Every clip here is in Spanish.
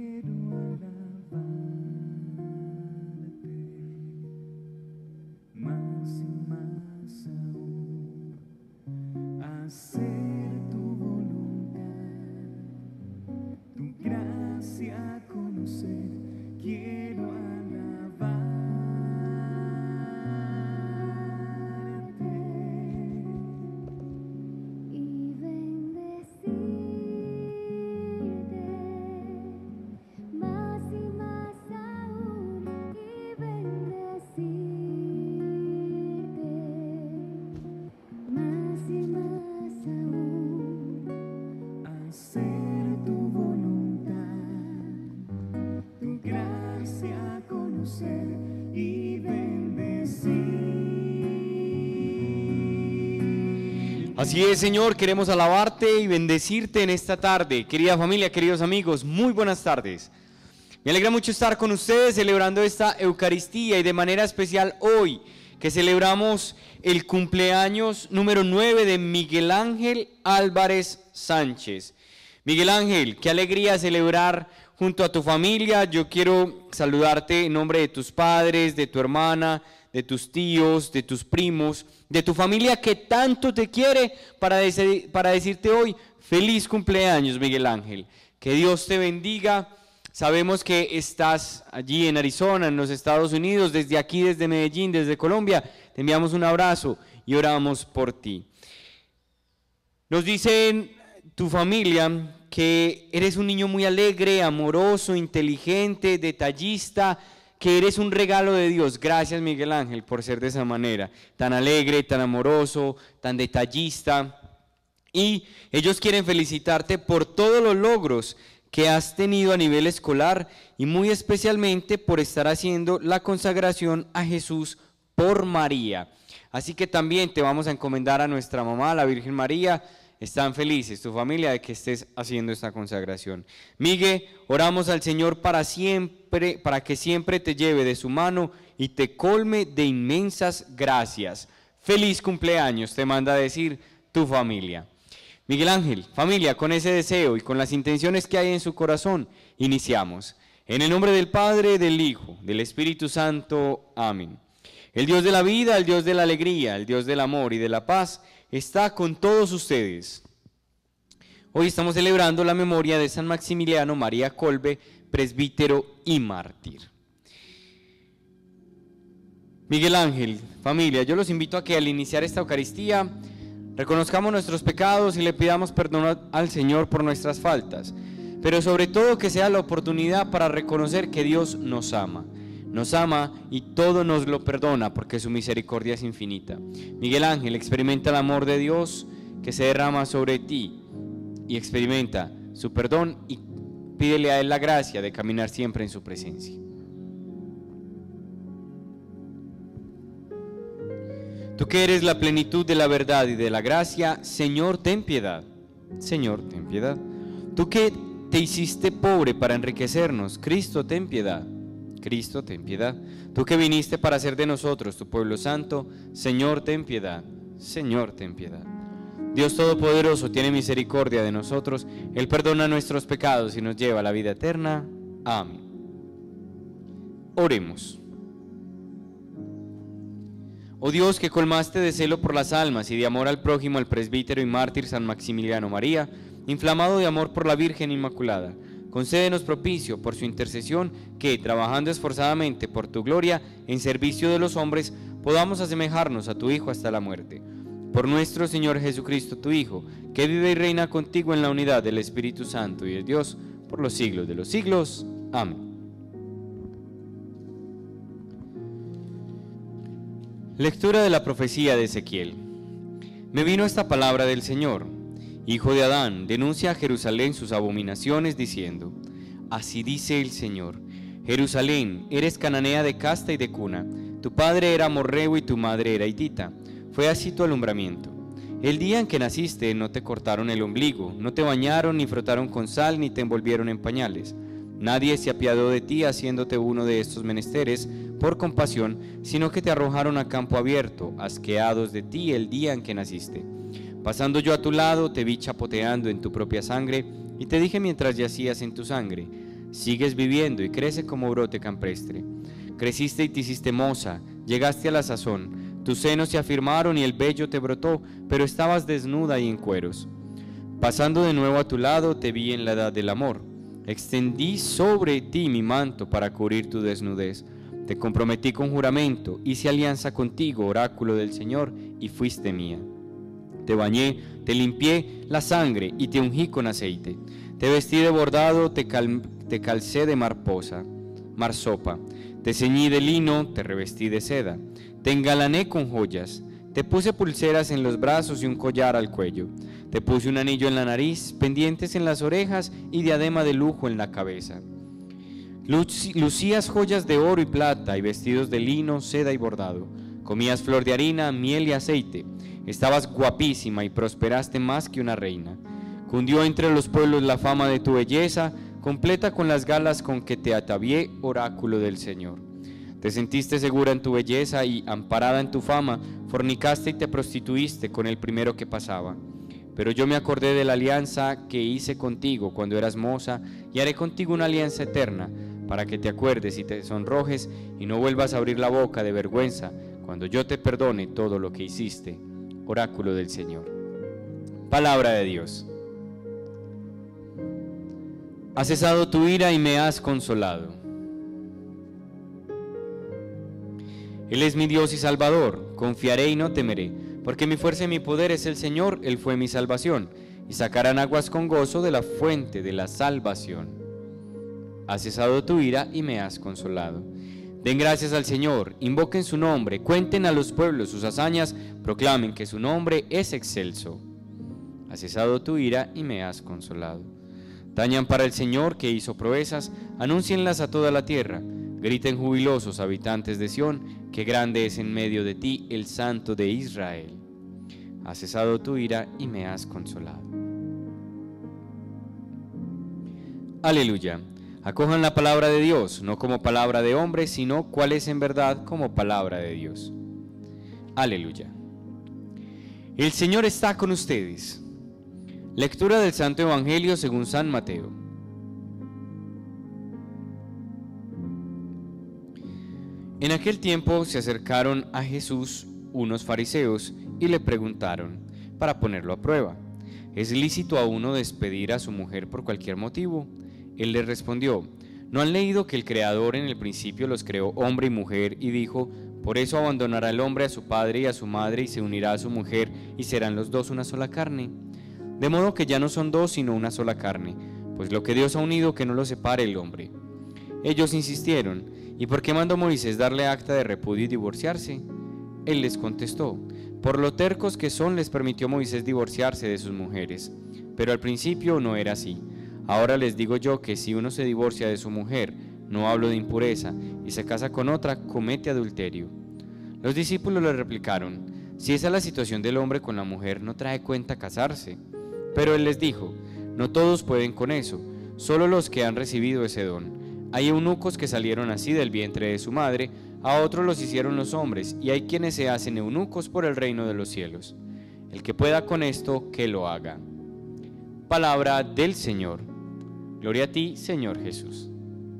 Así es, Señor, queremos alabarte y bendecirte en esta tarde. Querida familia, queridos amigos, muy buenas tardes. Me alegra mucho estar con ustedes celebrando esta Eucaristía y de manera especial hoy, que celebramos el cumpleaños número 9 de Miguel Ángel Álvarez Sánchez. Miguel Ángel, qué alegría celebrar junto a tu familia. Yo quiero saludarte en nombre de tus padres, de tu hermana, de tus tíos, de tus primos, de tu familia que tanto te quiere, para decirte hoy, feliz cumpleaños, Miguel Ángel. Que Dios te bendiga. Sabemos que estás allí en Arizona, en los Estados Unidos, desde aquí, desde Medellín, desde Colombia. Te enviamos un abrazo y oramos por ti. Nos dicen tu familia que eres un niño muy alegre, amoroso, inteligente, detallista, que eres un regalo de Dios. Gracias, Miguel Ángel, por ser de esa manera, tan alegre, tan amoroso, tan detallista. Y ellos quieren felicitarte por todos los logros que has tenido a nivel escolar y muy especialmente por estar haciendo la consagración a Jesús por María. Así que también te vamos a encomendar a nuestra mamá, la Virgen María. Están felices tu familia de que estés haciendo esta consagración. Miguel, oramos al Señor para que siempre te lleve de su mano y te colme de inmensas gracias. Feliz cumpleaños, te manda a decir tu familia. Miguel Ángel, familia, con ese deseo y con las intenciones que hay en su corazón, iniciamos. En el nombre del Padre, del Hijo, del Espíritu Santo. Amén. El Dios de la vida, el Dios de la alegría, el Dios del amor y de la paz, está con todos ustedes. Hoy estamos celebrando la memoria de San Maximiliano María Kolbe, presbítero y mártir. Miguel Ángel, familia, yo los invito a que al iniciar esta Eucaristía reconozcamos nuestros pecados y le pidamos perdón al Señor por nuestras faltas, pero sobre todo que sea la oportunidad para reconocer que Dios nos ama y todo nos lo perdona porque su misericordia es infinita. Miguel Ángel, experimenta el amor de Dios que se derrama sobre ti y experimenta su perdón y pídele a Él la gracia de caminar siempre en su presencia. Tú que eres la plenitud de la verdad y de la gracia, Señor, ten piedad. Señor, ten piedad. Tú que te hiciste pobre para enriquecernos, Cristo, ten piedad. Cristo, ten piedad. Tú que viniste para hacer de nosotros tu pueblo santo, Señor, ten piedad. Señor, ten piedad. Dios Todopoderoso, tiene misericordia de nosotros, Él perdona nuestros pecados y nos lleva a la vida eterna. Amén. Oremos. Oh Dios, que colmaste de celo por las almas y de amor al prójimo al presbítero y mártir San Maximiliano María, inflamado de amor por la Virgen Inmaculada, concédenos propicio por su intercesión que, trabajando esforzadamente por tu gloria en servicio de los hombres, podamos asemejarnos a tu Hijo hasta la muerte. Por nuestro Señor Jesucristo, tu Hijo, que vive y reina contigo en la unidad del Espíritu Santo y de Dios, por los siglos de los siglos. Amén. Lectura de la profecía de Ezequiel. Me vino esta palabra del Señor: Hijo de Adán, denuncia a Jerusalén sus abominaciones, diciendo: así dice el Señor, Jerusalén, eres cananea de casta y de cuna, tu padre era amorreo y tu madre era hitita. Fue así tu alumbramiento. El día en que naciste no te cortaron el ombligo, no te bañaron, ni frotaron con sal, ni te envolvieron en pañales. Nadie se apiadó de ti haciéndote uno de estos menesteres por compasión, sino que te arrojaron a campo abierto, asqueados de ti el día en que naciste. Pasando yo a tu lado, te vi chapoteando en tu propia sangre, y te dije mientras yacías en tu sangre: Sigues viviendo y crece como brote campestre. Creciste y te hiciste moza, llegaste a la sazón, tus senos se afirmaron y el vello te brotó, pero estabas desnuda y en cueros. Pasando de nuevo a tu lado, te vi en la edad del amor. Extendí sobre ti mi manto para cubrir tu desnudez. Te comprometí con juramento, hice alianza contigo, oráculo del Señor, y fuiste mía. Te bañé, te limpié la sangre y te ungí con aceite. Te vestí de bordado, te calcé de marsopa. Te ceñí de lino, te revestí de seda. Te engalané con joyas. Te puse pulseras en los brazos y un collar al cuello. Te puse un anillo en la nariz, pendientes en las orejas y diadema de lujo en la cabeza. Lucías joyas de oro y plata y vestidos de lino, seda y bordado. Comías flor de harina, miel y aceite. Estabas guapísima y prosperaste más que una reina. Cundió entre los pueblos la fama de tu belleza, completa con las galas con que te atavié, oráculo del Señor. Te sentiste segura en tu belleza y, amparada en tu fama, fornicaste y te prostituiste con el primero que pasaba. Pero yo me acordé de la alianza que hice contigo cuando eras moza y haré contigo una alianza eterna, para que te acuerdes y te sonrojes y no vuelvas a abrir la boca de vergüenza cuando yo te perdone todo lo que hiciste, oráculo del Señor. Palabra de Dios. Has cesado tu ira y me has consolado. Él es mi Dios y Salvador, confiaré y no temeré, porque mi fuerza y mi poder es el Señor, Él fue mi salvación, y sacarán aguas con gozo de la fuente de la salvación. Has cesado tu ira y me has consolado. Den gracias al Señor, invoquen su nombre, cuenten a los pueblos sus hazañas, proclamen que su nombre es excelso. Has cesado tu ira y me has consolado. Tañan para el Señor que hizo proezas, anúncienlas a toda la tierra. Griten jubilosos habitantes de Sión, que grande es en medio de ti el Santo de Israel. Has cesado tu ira y me has consolado. Aleluya. Acojan la palabra de Dios, no como palabra de hombre, sino cual es en verdad como palabra de Dios. Aleluya. El Señor está con ustedes. Lectura del Santo Evangelio según San Mateo. En aquel tiempo se acercaron a Jesús unos fariseos y le preguntaron, para ponerlo a prueba, ¿es lícito a uno despedir a su mujer por cualquier motivo? Él les respondió, ¿no han leído que el Creador en el principio los creó hombre y mujer y dijo, por eso abandonará el hombre a su padre y a su madre y se unirá a su mujer y serán los dos una sola carne? De modo que ya no son dos sino una sola carne, pues lo que Dios ha unido que no lo separe el hombre. Ellos insistieron, ¿y por qué mandó Moisés darle acta de repudio y divorciarse? Él les contestó, por lo tercos que son les permitió Moisés divorciarse de sus mujeres, pero al principio no era así. Ahora les digo yo que si uno se divorcia de su mujer, no hablo de impureza, y se casa con otra, comete adulterio. Los discípulos le replicaron, si esa es la situación del hombre con la mujer, no trae cuenta casarse. Pero él les dijo, no todos pueden con eso, solo los que han recibido ese don. Hay eunucos que salieron así del vientre de su madre, a otros los hicieron los hombres, y hay quienes se hacen eunucos por el reino de los cielos. El que pueda con esto, que lo haga. Palabra del Señor. Gloria a ti, Señor Jesús.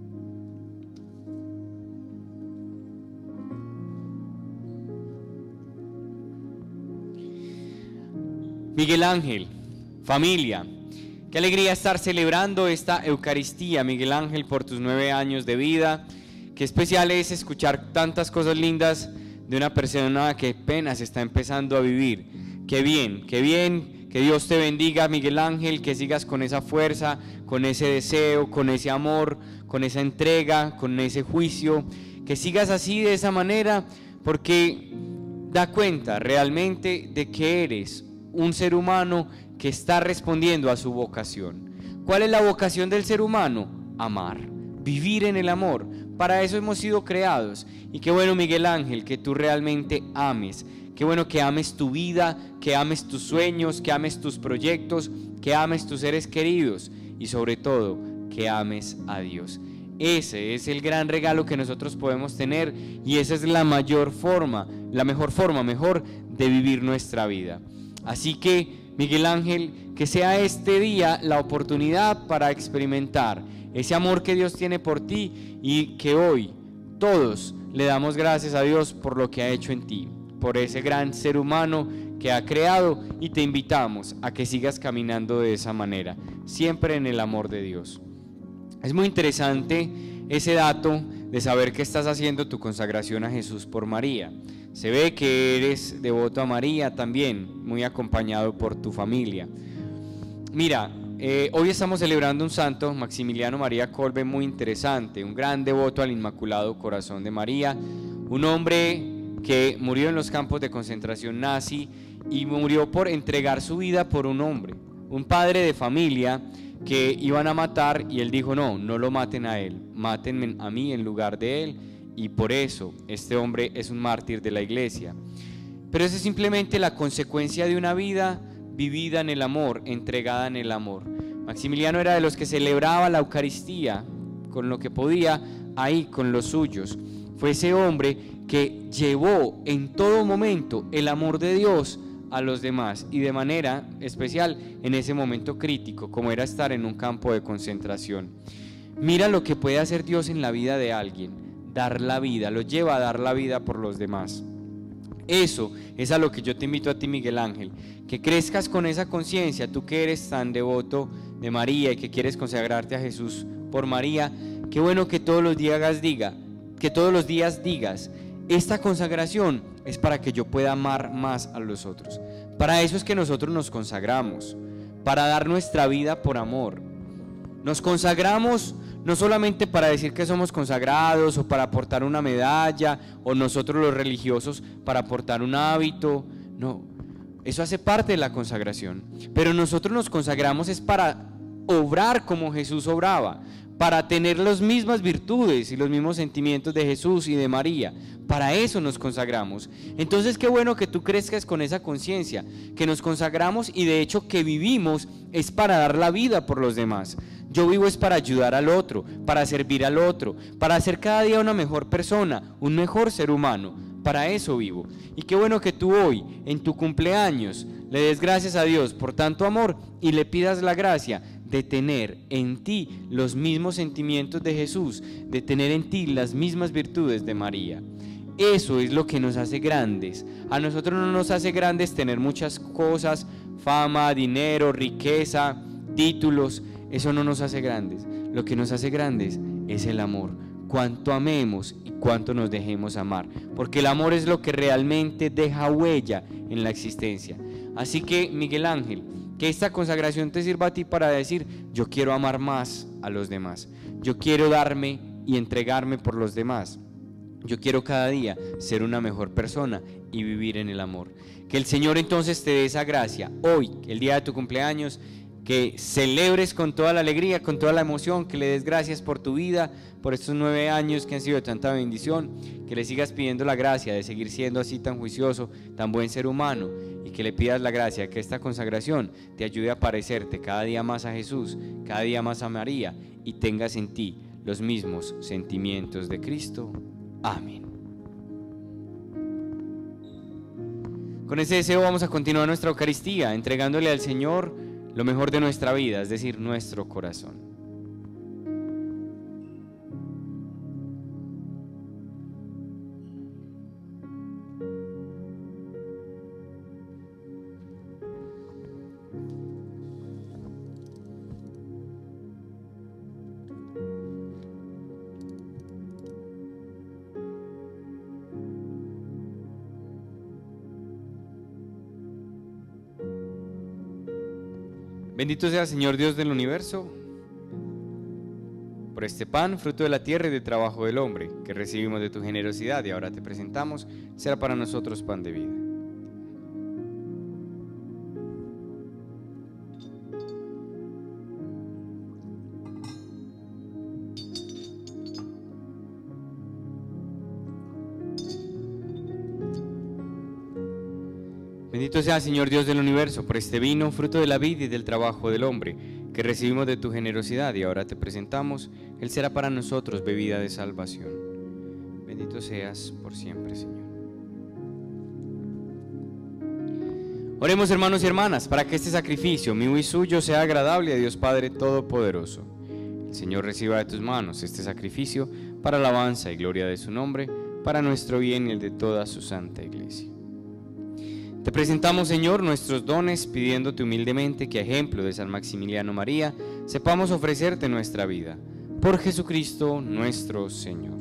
Miguel Ángel, familia, qué alegría estar celebrando esta Eucaristía, Miguel Ángel, por tus 9 años de vida. Qué especial es escuchar tantas cosas lindas de una persona que apenas está empezando a vivir. Qué bien, que Dios te bendiga, Miguel Ángel, que sigas con esa fuerza, con ese deseo, con ese amor, con esa entrega, con ese juicio, que sigas así de esa manera, porque da cuenta realmente de que eres un ser humano que está respondiendo a su vocación. ¿Cuál es la vocación del ser humano? Amar, vivir en el amor. Para eso hemos sido creados. Y qué bueno, Miguel Ángel, que tú realmente ames. Qué bueno que ames tu vida, que ames tus sueños, que ames tus proyectos, que ames tus seres queridos y sobre todo que ames a Dios. Ese es el gran regalo que nosotros podemos tener y esa es la mejor forma de vivir nuestra vida. Así que, Miguel Ángel, que sea este día la oportunidad para experimentar ese amor que Dios tiene por ti y que hoy todos le damos gracias a Dios por lo que ha hecho en ti, por ese gran ser humano que ha creado, y te invitamos a que sigas caminando de esa manera, siempre en el amor de Dios. Es muy interesante ese dato de saber que estás haciendo tu consagración a Jesús por María. Se ve que eres devoto a María también, muy acompañado por tu familia. Mira, hoy estamos celebrando un santo, Maximiliano María Kolbe, muy interesante, un gran devoto al Inmaculado Corazón de María, un hombre que murió en los campos de concentración nazi y murió por entregar su vida por un hombre, un padre de familia que iban a matar, y él dijo: no, no lo maten a él, mátenme a mí en lugar de él. Y por eso este hombre es un mártir de la iglesia. Pero eso es simplemente la consecuencia de una vida vivida en el amor, entregada en el amor. Maximiliano era de los que celebraba la Eucaristía con lo que podía, ahí con los suyos. Fue ese hombre que llevó en todo momento el amor de Dios a los demás, y de manera especial en ese momento crítico como era estar en un campo de concentración. Mira lo que puede hacer Dios en la vida de alguien: dar la vida, lo lleva a dar la vida por los demás. Eso es a lo que yo te invito a ti, Miguel Ángel, que crezcas con esa conciencia, tú que eres tan devoto de María y que quieres consagrarte a Jesús por María. Qué bueno que todos los días digas: esta consagración es para que yo pueda amar más a los otros. Para eso es que nosotros nos consagramos, para dar nuestra vida por amor. Nos consagramos no solamente para decir que somos consagrados o para aportar una medalla, o nosotros los religiosos para aportar un hábito. No, eso hace parte de la consagración. Pero nosotros nos consagramos es para obrar como Jesús obraba, para tener las mismas virtudes y los mismos sentimientos de Jesús y de María. Para eso nos consagramos. Entonces qué bueno que tú crezcas con esa conciencia, que nos consagramos y de hecho que vivimos es para dar la vida por los demás. Yo vivo es para ayudar al otro, para servir al otro, para ser cada día una mejor persona, un mejor ser humano. Para eso vivo. Y qué bueno que tú hoy, en tu cumpleaños, le des gracias a Dios por tanto amor y le pidas la gracia de tener en ti los mismos sentimientos de Jesús, de tener en ti las mismas virtudes de María. Eso es lo que nos hace grandes. A nosotros no nos hace grandes tener muchas cosas, fama, dinero, riqueza, títulos. Eso no nos hace grandes. Lo que nos hace grandes es el amor. Cuánto amemos y cuánto nos dejemos amar. Porque el amor es lo que realmente deja huella en la existencia. Así que, Miguel Ángel, que esta consagración te sirva a ti para decir: yo quiero amar más a los demás. Yo quiero darme y entregarme por los demás. Yo quiero cada día ser una mejor persona y vivir en el amor. Que el Señor entonces te dé esa gracia hoy, el día de tu cumpleaños, que celebres con toda la alegría, con toda la emoción, que le des gracias por tu vida, por estos 9 años que han sido de tanta bendición, que le sigas pidiendo la gracia de seguir siendo así tan juicioso, tan buen ser humano, y que le pidas la gracia de que esta consagración te ayude a parecerte cada día más a Jesús, cada día más a María, y tengas en ti los mismos sentimientos de Cristo. Amén. Con ese deseo vamos a continuar nuestra Eucaristía, entregándole al Señor lo mejor de nuestra vida, es decir, nuestro corazón. Bendito sea Señor Dios del universo, por este pan, fruto de la tierra y del trabajo del hombre, que recibimos de tu generosidad y ahora te presentamos, será para nosotros pan de vida. Bendito sea Señor Dios del universo, por este vino, fruto de la vid y del trabajo del hombre, que recibimos de tu generosidad y ahora te presentamos, él será para nosotros bebida de salvación. Bendito seas por siempre, Señor. Oremos, hermanos y hermanas, para que este sacrificio mío y suyo sea agradable a Dios Padre Todopoderoso. El Señor reciba de tus manos este sacrificio para alabanza y gloria de su nombre, para nuestro bien y el de toda su santa iglesia. Te presentamos, Señor, nuestros dones, pidiéndote humildemente que, a ejemplo de San Maximiliano María, sepamos ofrecerte nuestra vida. Por Jesucristo nuestro Señor.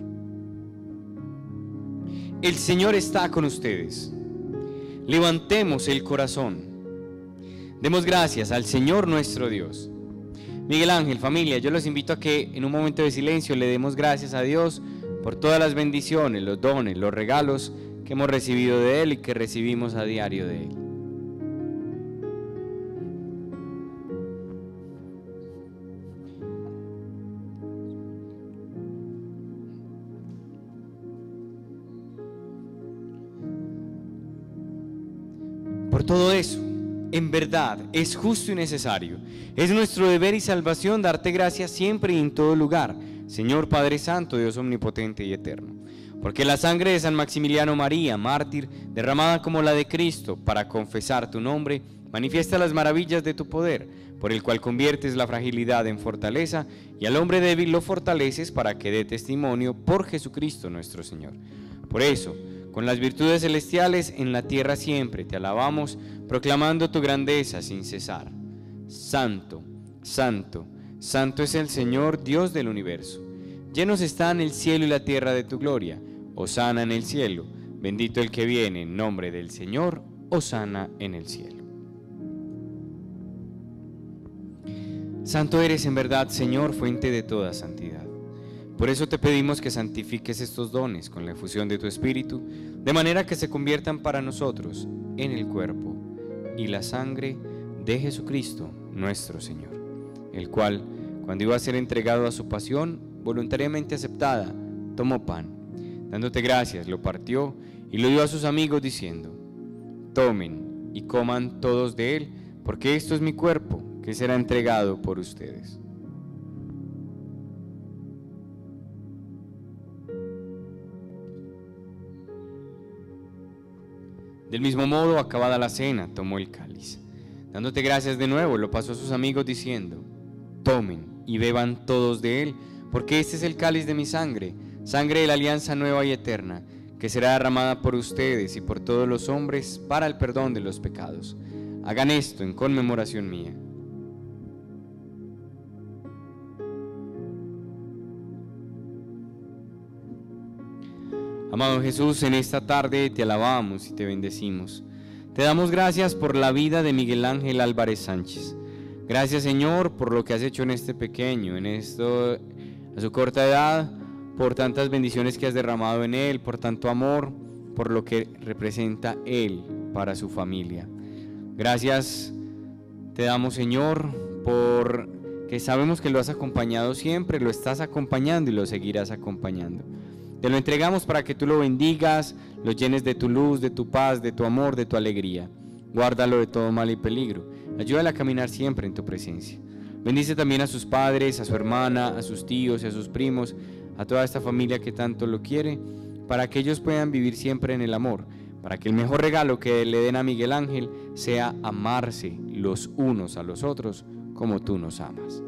El Señor está con ustedes. Levantemos el corazón. Demos gracias al Señor nuestro Dios. Miguel Ángel, familia, yo los invito a que en un momento de silencio le demos gracias a Dios por todas las bendiciones, los dones, los regalos que hemos recibido de Él y que recibimos a diario de Él. Por todo eso, en verdad, es justo y necesario. Es nuestro deber y salvación darte gracias siempre y en todo lugar, Señor Padre Santo, Dios omnipotente y eterno. Porque la sangre de San Maximiliano María, mártir, derramada como la de Cristo para confesar tu nombre, manifiesta las maravillas de tu poder, por el cual conviertes la fragilidad en fortaleza y al hombre débil lo fortaleces para que dé testimonio por Jesucristo nuestro Señor. Por eso, con las virtudes celestiales en la tierra siempre te alabamos, proclamando tu grandeza sin cesar. Santo, santo, santo es el Señor, Dios del universo. Llenos están el cielo y la tierra de tu gloria. Hosana en el cielo. Bendito el que viene en nombre del Señor. Hosana en el cielo. Santo eres en verdad, Señor, fuente de toda santidad. Por eso te pedimos que santifiques estos dones con la efusión de tu Espíritu, de manera que se conviertan para nosotros en el cuerpo y la sangre de Jesucristo, nuestro Señor, el cual, cuando iba a ser entregado a su pasión, voluntariamente aceptada, tomó pan, dándote gracias, lo partió y lo dio a sus amigos diciendo: tomen y coman todos de él, porque esto es mi cuerpo, que será entregado por ustedes. Del mismo modo, acabada la cena, tomó el cáliz. Dándote gracias de nuevo, lo pasó a sus amigos diciendo: tomen y beban todos de él, porque este es el cáliz de mi sangre, sangre de la alianza nueva y eterna, que será derramada por ustedes y por todos los hombres para el perdón de los pecados. Hagan esto en conmemoración mía. Amado Jesús, en esta tarde te alabamos y te bendecimos. Te damos gracias por la vida de Miguel Ángel Álvarez Sánchez. Gracias, Señor, por lo que has hecho en este pequeño, a su corta edad, por tantas bendiciones que has derramado en él, por tanto amor, por lo que representa él para su familia. Gracias te damos, Señor, porque sabemos que lo has acompañado siempre, lo estás acompañando y lo seguirás acompañando. Te lo entregamos para que tú lo bendigas, lo llenes de tu luz, de tu paz, de tu amor, de tu alegría. Guárdalo de todo mal y peligro. Ayúdale a caminar siempre en tu presencia. Bendice también a sus padres, a su hermana, a sus tíos y a sus primos, a toda esta familia que tanto lo quiere, para que ellos puedan vivir siempre en el amor, para que el mejor regalo que le den a Miguel Ángel sea amarse los unos a los otros como tú nos amas.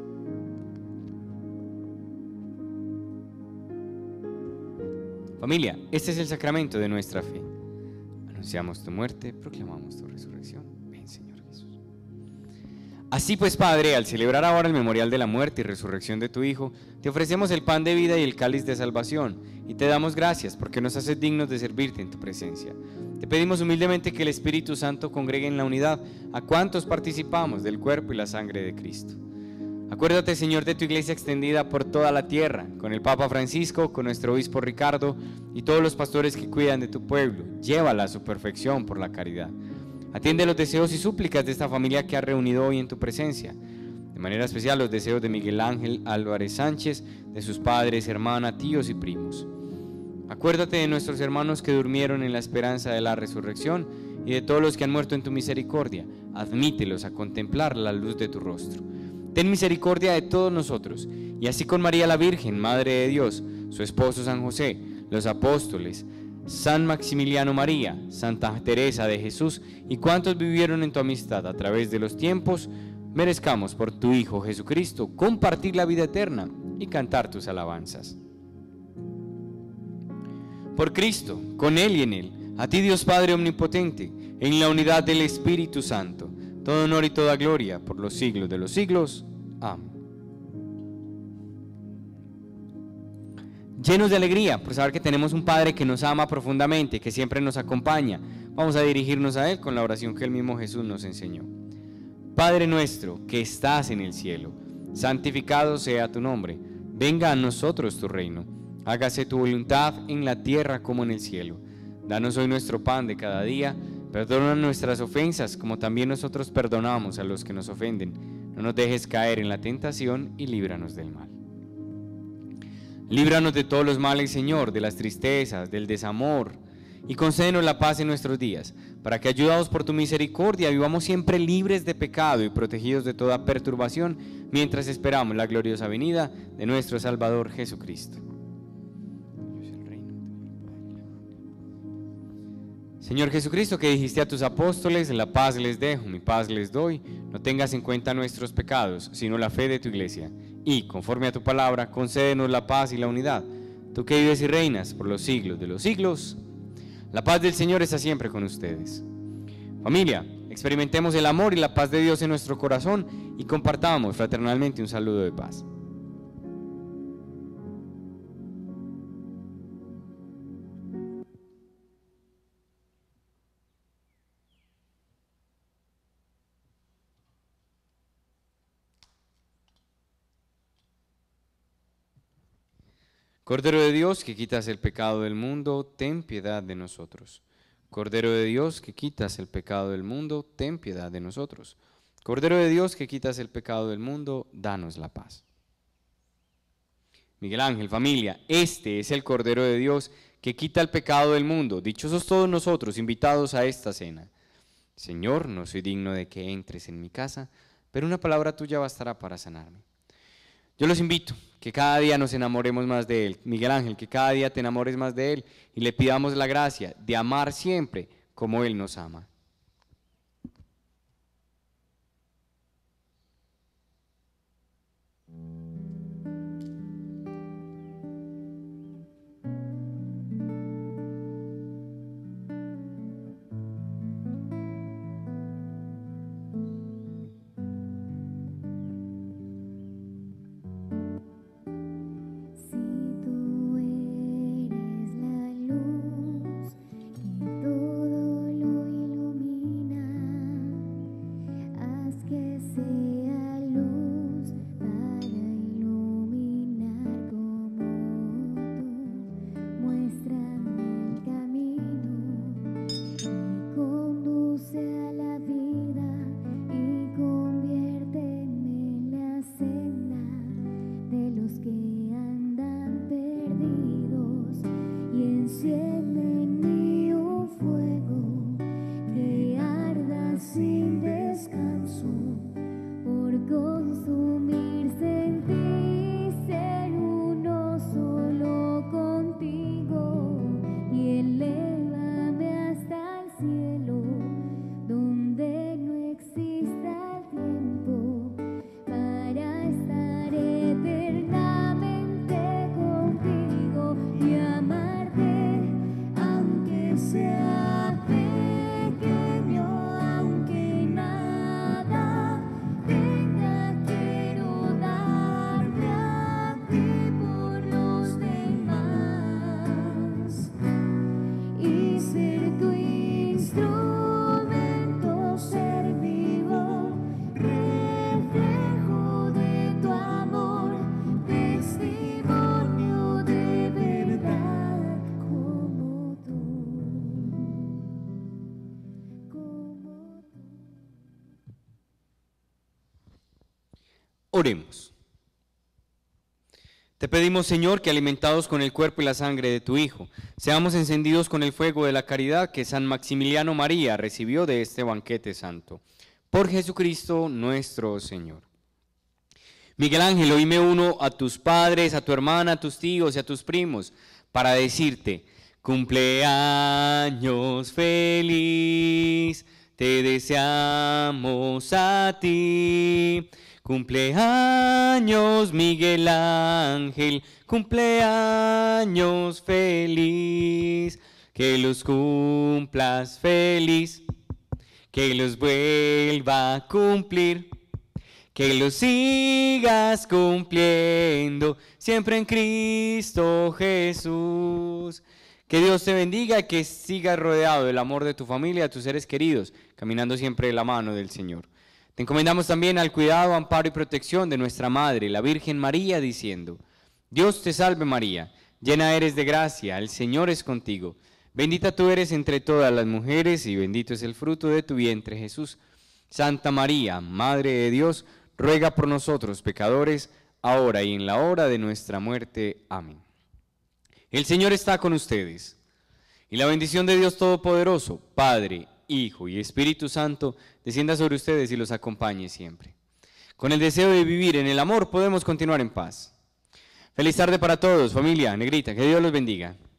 Familia, este es el sacramento de nuestra fe. Anunciamos tu muerte, proclamamos tu resurrección. Ven, Señor Jesús. Así pues, Padre, al celebrar ahora el memorial de la muerte y resurrección de tu Hijo, te ofrecemos el pan de vida y el cáliz de salvación, y te damos gracias porque nos haces dignos de servirte en tu presencia. Te pedimos humildemente que el Espíritu Santo congregue en la unidad a cuantos participamos del cuerpo y la sangre de Cristo. Acuérdate, Señor, de tu iglesia extendida por toda la tierra, con el Papa Francisco, con nuestro obispo Ricardo y todos los pastores que cuidan de tu pueblo. Llévala a su perfección por la caridad. Atiende los deseos y súplicas de esta familia que ha reunido hoy en tu presencia. De manera especial los deseos de Miguel Ángel Álvarez Sánchez, de sus padres, hermana, tíos y primos. Acuérdate de nuestros hermanos que durmieron en la esperanza de la resurrección y de todos los que han muerto en tu misericordia. Admítelos a contemplar la luz de tu rostro. Ten misericordia de todos nosotros, y así con María la Virgen, Madre de Dios, su esposo San José, los apóstoles, San Maximiliano María, Santa Teresa de Jesús y cuantos vivieron en tu amistad a través de los tiempos, merezcamos por tu Hijo Jesucristo compartir la vida eterna y cantar tus alabanzas. Por Cristo, con Él y en Él, a ti Dios Padre Omnipotente, en la unidad del Espíritu Santo, todo honor y toda gloria por los siglos de los siglos. Amén. Llenos de alegría por saber que tenemos un Padre que nos ama profundamente, que siempre nos acompaña, vamos a dirigirnos a Él con la oración que el mismo Jesús nos enseñó. Padre nuestro que estás en el cielo, santificado sea tu nombre, venga a nosotros tu reino, hágase tu voluntad en la tierra como en el cielo. Danos hoy nuestro pan de cada día, perdona nuestras ofensas como también nosotros perdonamos a los que nos ofenden. No nos dejes caer en la tentación y líbranos del mal. Líbranos de todos los males, Señor, de las tristezas, del desamor, y concédenos la paz en nuestros días, para que, ayudados por tu misericordia, vivamos siempre libres de pecado y protegidos de toda perturbación, mientras esperamos la gloriosa venida de nuestro Salvador Jesucristo. Señor Jesucristo, que dijiste a tus apóstoles, la paz les dejo, mi paz les doy, no tengas en cuenta nuestros pecados, sino la fe de tu iglesia, y, conforme a tu palabra, concédenos la paz y la unidad, tú que vives y reinas por los siglos de los siglos. La paz del Señor está siempre con ustedes. Familia, experimentemos el amor y la paz de Dios en nuestro corazón y compartamos fraternalmente un saludo de paz. Cordero de Dios, que quitas el pecado del mundo, ten piedad de nosotros. Cordero de Dios, que quitas el pecado del mundo, ten piedad de nosotros. Cordero de Dios, que quitas el pecado del mundo, danos la paz. Miguel Ángel, familia, este es el Cordero de Dios que quita el pecado del mundo. Dichosos todos nosotros, invitados a esta cena. Señor, no soy digno de que entres en mi casa, pero una palabra tuya bastará para sanarme. Yo los invito que cada día nos enamoremos más de Él. Miguel Ángel, que cada día te enamores más de Él y le pidamos la gracia de amar siempre como Él nos ama. Oremos. Te pedimos, Señor, que alimentados con el cuerpo y la sangre de tu Hijo, seamos encendidos con el fuego de la caridad que San Maximiliano María recibió de este banquete santo. Por Jesucristo nuestro Señor. Miguel Ángel, hoy me uno a tus padres, a tu hermana, a tus tíos y a tus primos para decirte: cumpleaños feliz, te deseamos a ti. Cumpleaños Miguel Ángel, cumpleaños feliz, que los cumplas feliz, que los vuelva a cumplir, que los sigas cumpliendo siempre en Cristo Jesús. Que Dios te bendiga y que sigas rodeado del amor de tu familia, de tus seres queridos, caminando siempre de la mano del Señor. Te encomendamos también al cuidado, amparo y protección de nuestra Madre, la Virgen María, diciendo: Dios te salve María, llena eres de gracia, el Señor es contigo. Bendita tú eres entre todas las mujeres y bendito es el fruto de tu vientre Jesús. Santa María, Madre de Dios, ruega por nosotros pecadores, ahora y en la hora de nuestra muerte. Amén. El Señor está con ustedes, y la bendición de Dios Todopoderoso, Padre, Hijo y Espíritu Santo, descienda sobre ustedes y los acompañe siempre. Con el deseo de vivir en el amor podemos continuar en paz. Feliz tarde para todos, familia Negrita, que Dios los bendiga.